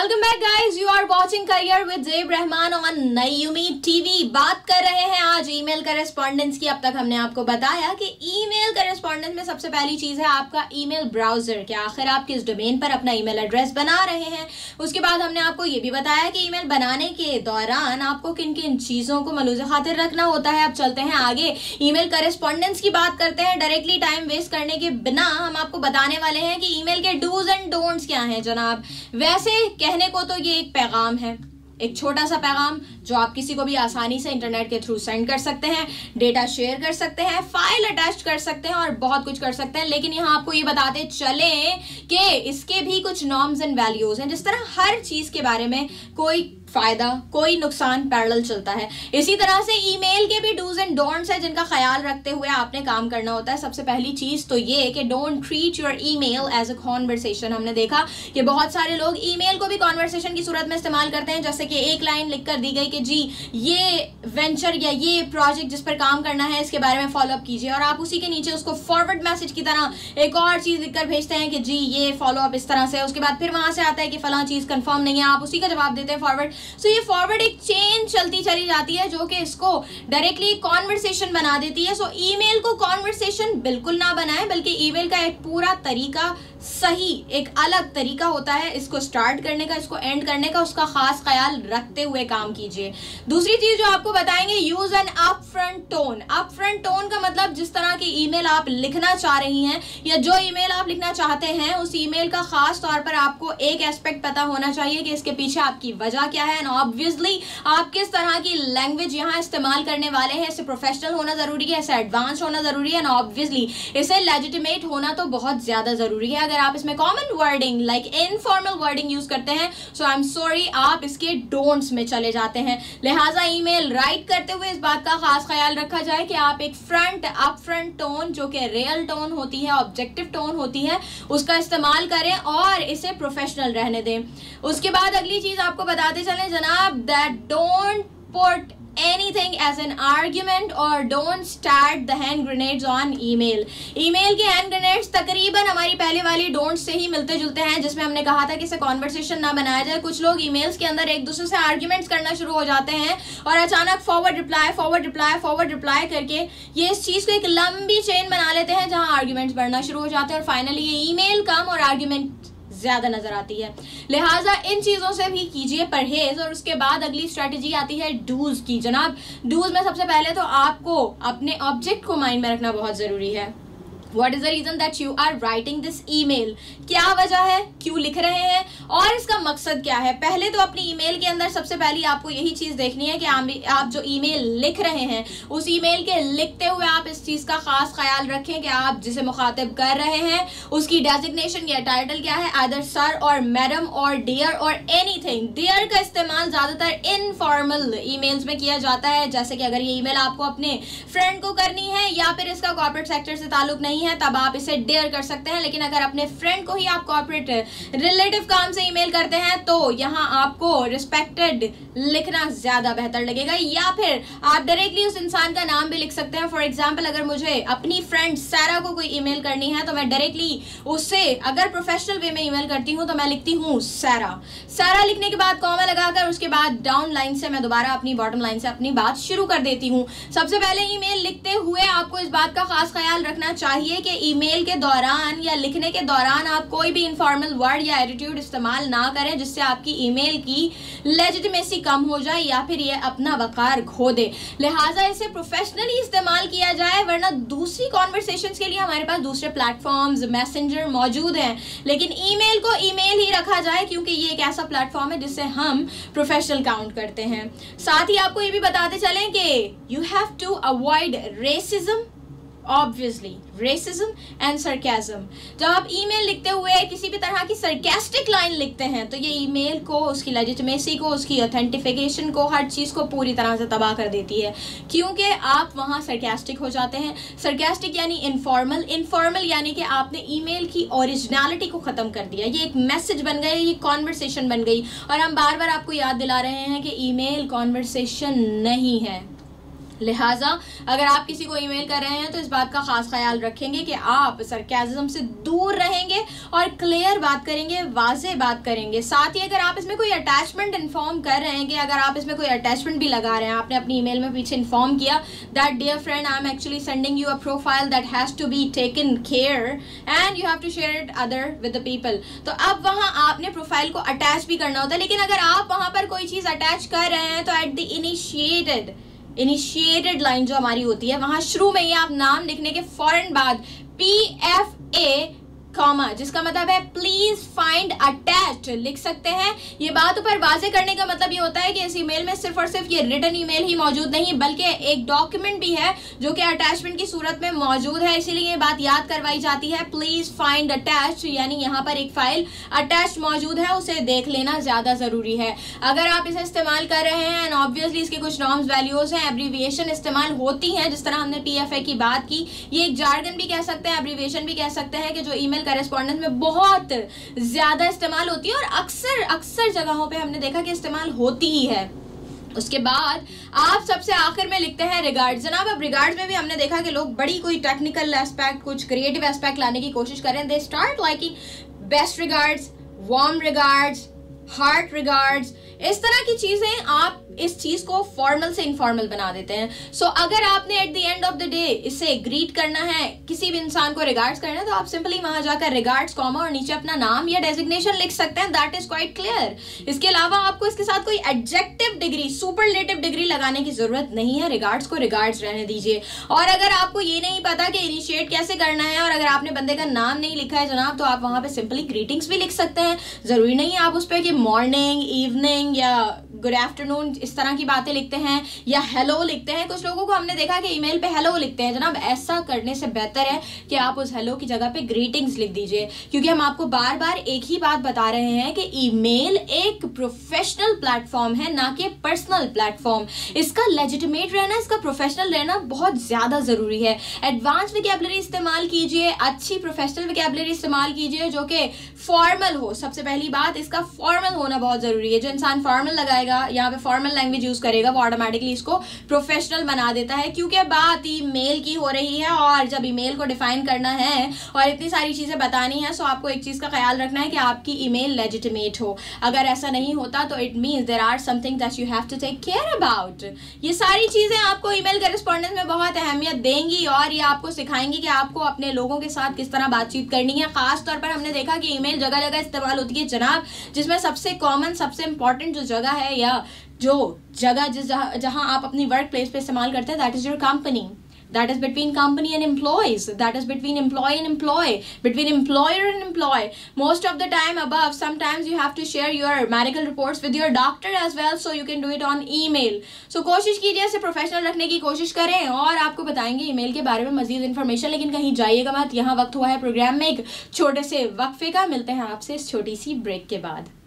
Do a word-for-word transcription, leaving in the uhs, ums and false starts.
Welcome back guys, you are watching career with Zeb Rahman on Nayi Ummeed TV. बात कर रहे हैं आज ईमेल करेस्पॉन्डेंस की। अब तक हमने आपको बताया कि ईमेल करेस्पॉन्डेंस में सबसे पहली चीज है आपका ईमेल ब्राउजर, कि आखिर आप किस डोमेन पर अपना ईमेल एड्रेस बना रहे हैं। उसके बाद हमने आपको ये भी बताया कि ईमेल बनाने के दौरान आपको किन किन चीजों को मलूज़े खातिर रखना होता है। अब चलते हैं आगे, ईमेल करेस्पॉन्डेंस की बात करते हैं। डायरेक्टली टाइम वेस्ट करने के बिना हम आपको बताने वाले हैं कि ईमेल के डूज एंड डोंट्स क्या हैं जनाब। वैसे कहने को तो ये एक पैगाम है, एक छोटा सा पैगाम जो आप किसी को भी आसानी से इंटरनेट के थ्रू सेंड कर सकते हैं, डेटा शेयर कर सकते हैं, फाइल अटैच कर सकते हैं और बहुत कुछ कर सकते हैं। लेकिन यहाँ आपको ये बताते चलें कि इसके भी कुछ नॉर्म्स एंड वैल्यूज हैं। जिस तरह हर चीज के बारे में कोई फायदा कोई नुकसान पैरेलल चलता है, इसी तरह से ईमेल के भी डूज एंड डोंट्स है जिनका ख्याल रखते हुए आपने काम करना होता है। सबसे पहली चीज तो ये कि don't treat your email as a conversation. हमने देखा कि बहुत सारे लोग ईमेल को भी कॉन्वर्सेशन की सूरत में इस्तेमाल करते हैं, जैसे कि एक लाइन लिख कर दी गई कि जी ये वेंचर या ये प्रोजेक्ट जिस पर काम करना है इसके बारे में फॉलोअप कीजिए, और आप उसी के नीचे उसको फॉरवर्ड मैसेज की तरह एक और चीज लिखकर भेजते हैं कि जी ये फॉलोअप इस तरह से। उसके बाद फिर वहां से आता है कि फलां चीज कंफर्म नहीं है, आप उसी का जवाब देते हैं फॉरवर्ड। सो ये फॉरवर्ड एक चेन चलती चली जाती है जो कि इसको डायरेक्टली कॉन्वर्सेशन बना देती है। सो ईमेल को कॉन्वर्सेशन बिल्कुल ना बनाएं, बल्कि ईमेल का एक पूरा तरीका सही एक अलग तरीका होता है इसको स्टार्ट करने का, इसको एंड करने का, उसका खास ख्याल रखते हुए काम कीजिए। दूसरी चीज जो आपको बताएंगे, use an upfront tone. Upfront tone का मतलब जिस तरह की ईमेल आप लिखना चाह रही हैं या जो ईमेल आप लिखना चाहते हैं उस ईमेल का खास तौर पर आपको एक एस्पेक्ट पता होना चाहिए कि इसके पीछे आपकी वजह क्या है, एंड ऑब्वियसली आप किस तरह की लैंग्वेज यहाँ इस्तेमाल करने वाले हैं। इसे प्रोफेशनल होना जरूरी है, इसे एडवांस होना जरूरी है, एंड ऑब्वियसली इसे लेजिटिमेट होना तो बहुत ज्यादा जरूरी है। अगर आप इसमें common wording like informal wording use करते हैं सो आई एम सॉरी, आप इसके डोंट्स में चले जाते हैं। लिहाजा ईमेल राइट करते हुए इस बात का खास ख्याल रखा जाए कि आप एक फ्रंट अप फ्रंट टोन जो कि रियल टोन होती है, ऑब्जेक्टिव टोन होती है, उसका इस्तेमाल करें और इसे प्रोफेशनल रहने दें। उसके बाद अगली चीज आपको बताते चलें जनाब, that don't put anything as an argument or don't start the hand grenades on email। Email के hand grenades तकरीबन हमारी पहले वाली डोंट से ही मिलते जुलते हैं, जिसमें हमने कहा था कि इसे कॉन्वर्सेशन ना बनाया जाए। कुछ लोग ईमेल्स के अंदर एक दूसरे से आर्ग्यूमेंट्स करना शुरू हो जाते हैं और अचानक forward reply forward reply forward reply करके ये इस चीज को एक लंबी चेन बना लेते हैं जहां आर्ग्यूमेंट्स बढ़ना शुरू हो जाते हैं और फाइनली ये ईमेल कम और आर्ग्यूमेंट ज्यादा नजर आती है। लिहाजा इन चीजों से भी कीजिए परहेज। और उसके बाद अगली स्ट्रेटेजी आती है डूज की। जनाब डूज में सबसे पहले तो आपको अपने ऑब्जेक्ट को माइंड में रखना बहुत जरूरी है। What is the reason that you are writing this email? क्या वजह है, क्यों लिख रहे हैं और इसका मकसद क्या है। पहले तो अपनी ईमेल के अंदर सबसे पहले आपको यही चीज देखनी है कि आप जो ईमेल लिख रहे हैं उस ईमेल के लिखते हुए आप इस चीज का खास ख्याल रखें कि आप जिसे मुखातिब कर रहे हैं उसकी डेजिग्नेशन या टाइटल क्या है, आइदर सर और मैडम और डियर और एनीथिंग। डियर का इस्तेमाल ज्यादातर इनफॉर्मल ईमेल्स में किया जाता है, जैसे कि अगर ये ईमेल आपको अपने फ्रेंड को करनी है या फिर इसका कॉर्पोरेट सेक्टर से ताल्लुक नहीं है तब आप इसे डेयर कर सकते हैं। लेकिन अगर अपने फ्रेंड को ही आप कॉर्पोरेट रिलेटिव काम से ईमेल करते हैं तो यहाँ आपको रिस्पेक्टेड लिखना ज्यादा बेहतर लगेगा, या फिर आप डायरेक्टली उस इंसान का नाम भी लिख सकते हैं। फॉर एग्जांपल, अगर मुझे अपनी फ्रेंड सारा को कोई ईमेल करनी है तो मैं डायरेक्टली उससे अगर प्रोफेशनल वे में ईमेल करती हूँ तो मैं लिखती हूँ सारा। सारा लिखने के बाद कॉमा लगाकर उसके बाद डाउन लाइन से मैं दोबारा अपनी बॉटम लाइन से अपनी बात शुरू कर देती हूँ। सबसे पहले ईमेल लिखते हुए आपको इस बात का खास ख्याल रखना चाहिए कि ईमेल के दौरान या लिखने के दौरान आप कोई भी इनफॉर्मल वर्ड या एटीट्यूड इस्तेमाल ना करें जिससे आपकी ईमेल की लेजिटिमेसी कम हो जाए या फिर ये अपना वकार खो दे। लिहाजा इसे प्रोफेशनली इस्तेमाल किया जाए, वरना दूसरी कॉन्वर्सेशंस के लिए हमारे पास दूसरे प्लेटफॉर्म्स मैसेंजर मौजूद हैं, लेकिन ईमेल को ईमेल ही रखा जाए क्योंकि ये एक ऐसा प्लेटफॉर्म है जिससे हम प्रोफेशनल काउंट करते हैं। साथ ही आपको ये भी बताते चलें कि you have to avoid racism, obviously racism and sarcasm. जब आप ईमेल लिखते हुए किसी भी तरह की सरकास्टिक लाइन लिखते हैं तो ये ईमेल को, उसकी लेजिटिमेसी को, उसकी ऑथेंटिफिकेशन को, हर चीज को पूरी तरह से तबाह कर देती है, क्योंकि आप वहां सरकास्टिक हो जाते हैं। सरकास्टिक यानी इनफॉर्मल, इनफॉर्मल यानी कि आपने ईमेल की ओरिजिनलिटी को खत्म कर दिया। ये एक मैसेज बन गया, ये कॉन्वर्सेशन बन गई, और हम बार बार आपको याद दिला रहे हैं कि ईमेल कॉन्वर्सेशन नहीं है। लिहाजा अगर आप किसी को ईमेल कर रहे हैं तो इस बात का खास ख्याल रखेंगे कि आप सरकाज़म से दूर रहेंगे और क्लियर बात करेंगे, वाज़ेह बात करेंगे। साथ ही अगर आप इसमें कोई अटैचमेंट इन्फॉर्म कर रहे हैं कि अगर आप इसमें कोई अटैचमेंट भी लगा रहे हैं, आपने अपनी ईमेल में पीछे इन्फॉर्म किया that dear friend I am actually sending you a profile that has to be taken care and you have to share it other with the people, तो अब वहाँ आपने प्रोफाइल को अटैच भी करना होता है। लेकिन अगर आप वहाँ पर कोई चीज़ अटैच कर रहे हैं तो at the initiated initiated line जो हमारी होती है वहां शुरू में ही आप नाम लिखने के फौरन बाद पी एफ ए कॉमा, जिसका मतलब है प्लीज फाइंड अटैच्ड लिख सकते हैं। ये बात ऊपर वाजे करने का मतलब ये होता है कि इस ईमेल में सिर्फ और सिर्फ ये रिटन ईमेल ही मौजूद नहीं बल्कि एक डॉक्यूमेंट भी है जो कि अटैचमेंट की सूरत में मौजूद है, इसीलिए ये बात याद करवाई जाती है प्लीज फाइंड अटैच्ड, यानी यहाँ पर एक फाइल अटैच मौजूद है, उसे देख लेना ज्यादा जरूरी है। अगर आप इसे इस्तेमाल कर रहे हैं एंड ऑब्वियसली इसके कुछ नॉर्म्स वैल्यूज हैं, एब्रीविएशन इस्तेमाल होती हैं, जिस तरह हमने पी एफ ए की बात की, ये एक जार्गन भी कह सकते हैं, एब्रीविएशन भी कह सकते हैं कि जो ईमेल करेस्पॉन्डेंस में बहुत ज्यादा इस्तेमाल होती है और अक्सर अक्सर जगहों पे हमने देखा कि इस्तेमाल होती ही है। उसके बाद आप सबसे आखिर में लिखते हैं रिगार्ड्स। जनाब अब रिगार्ड्स में भी हमने देखा कि लोग बड़ी कोई टेक्निकल एस्पेक्ट, कुछ क्रिएटिव एस्पेक्ट लाने की कोशिश करें। They start liking best regards, warm regards, heart regards, इस तरह की चीजें आप इस चीज को फॉर्मल से इनफॉर्मल बना देते हैं। सो so, अगर आपने at the end of the day इसे ग्रीट करना है, किसी भी इंसान को रिगार्ड्स करना है, तो आप सिंपली वहां जाकर रिगार्ड्स कॉमा और नीचे अपना नाम या डेजिग्नेशन लिख सकते हैं। That is quite clear. इसके अलावा आपको इसके साथ कोई एडजेक्टिव डिग्री, सुपरलेटिव डिग्री लगाने की जरूरत नहीं है। रिगार्ड्स को रिगार्ड्स रहने दीजिए। और अगर आपको ये नहीं पता कि इनिशिएट कैसे करना है और अगर आपने बंदे का नाम नहीं लिखा है जनाब, तो आप वहां पे सिंपली ग्रीटिंग्स भी लिख सकते हैं। जरूरी नहीं है आप उस पर कि मॉर्निंग, इवनिंग या गुड आफ्टरनून इस तरह की बातें लिखते हैं या हेलो लिखते हैं। कुछ लोगों को हमने देखा कि ईमेल पे हेलो लिखते हैं। जनाब ऐसा करने से बेहतर है कि आप उस हेलो की जगह पे ग्रीटिंग्स लिख दीजिए, क्योंकि हम आपको बार बार एक ही बात बता रहे हैं कि ईमेल एक प्रोफेशनल प्लेटफॉर्म है, ना कि पर्सनल प्लेटफॉर्म। इसका लेजिटिमेट रहना, इसका प्रोफेशनल रहना बहुत ज्यादा जरूरी है। एडवांस विकैबुलरी इस्तेमाल कीजिए, अच्छी प्रोफेशनल विकैबुलरी इस्तेमाल कीजिए जो कि फॉर्मल हो। सबसे पहली बात, इसका फॉर्मल होना बहुत जरूरी है। जो इंसान फॉर्मल लगाएगा, यहाँ पे फॉर्मल लैंग्वेज यूज करेगा, वो ऑटोमेटिकली इसको प्रोफेशनल बना देता है, क्योंकि बात ईमेल की हो रही है और जब ईमेल को डिफाइन करना है और इतनी सारी चीजें बतानी है, सो आपको एक चीज का ख्याल रखना है कि आपकी ईमेल लेजिटिमेट हो। अगर ऐसा नहीं होता तो it means there are something that you have to take care about. ये सारी चीजें आपको ईमेल करेस्पॉन्डेंस में बहुत अहमियत देंगी और ये आपको सिखाएंगी कि आपको अपने लोगों के साथ किस तरह बातचीत करनी है। खास तौर पर हमने देखा कि ईमेल जगह जगह इस्तेमाल होती है जनाब, जिसमें सबसे कॉमन, सबसे इंपॉर्टेंट जो जगह है या जो जगह जिस जहां आप अपनी वर्क प्लेस पे इस्तेमाल करते हैं, that is your company. That is between company and employees. That is between employee and employee. Between employer and employee. Most of the time above, sometimes you have to share your medical reports with your doctor as well, so you can do it on email. So कोशिश कीजिए इसे professional रखने की कोशिश करें और आपको बताएंगे ईमेल के बारे में मजीद इन्फॉर्मेशन। लेकिन कहीं जाइएगा मत, यहाँ वक्त हुआ है प्रोग्राम में एक छोटे से वक्फे का। मिलते हैं आपसे इस छोटी सी ब्रेक के बाद।